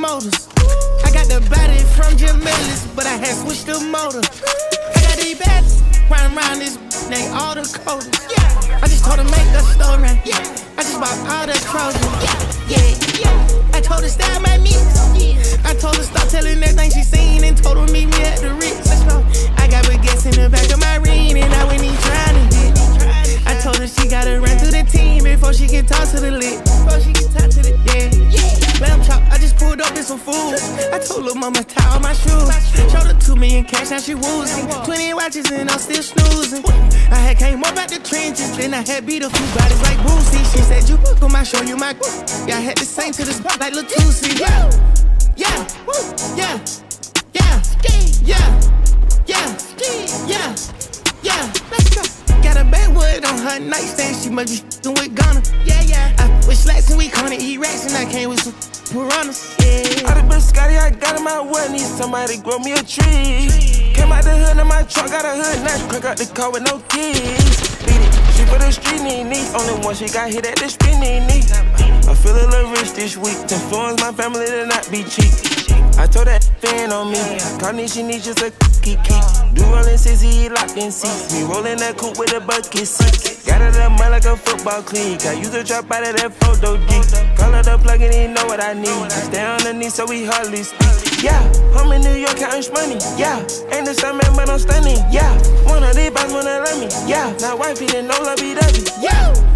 motors. I got the body from Jamelis, but I had switched the motor. I got these bad round this, they all the coders. I just told her make a story. I just bought all the Trojan. I told her style my mix. I told her stop telling everything she seen and told her meet me at the Ritz. I got baguettes in the back of my ring and I went in trying to hit. I told her she gotta run through the team before she can talk to the lit. Lamb chop, I just pulled up in some food. I told her mama tie all my shoes. Showed her 2 million cash, now she woozing. 20 watches and I'm still snoozing. I had came up out the trenches, then I had beat a few bodies like Boosie. She said you on my show, you my. Yeah, I had to sing to this like Lil Tusi. Yeah, let's go. Got a backwood on her nightstand, she must be f***ing with Ghana. I with slacks and we come to eat rats and I came with some piranhas. Out of Biscotti, I got in my wood, need somebody grow me a tree. Came out the hood in my truck, got a hood nut, crack out the car with no keys. Beat it, she for the street knee. Only one she got hit at the street knee. I feel a little rich this week, to influence my family to not be cheap. I told that fan on me, Connie she needs just a keep. Do rollin' sissy, locked in seats. Me rollin' that coupe with a bucket seat. Got it up mud like a football cleat. I use the trap out of that photo D. Call her the plug and he know what I need. Stay on the knee so we hardly speak. I'm in New York counting money. Ain't the same man but I'm stunning. One of these boys wanna love me. Now wifey didn't know love be dubby.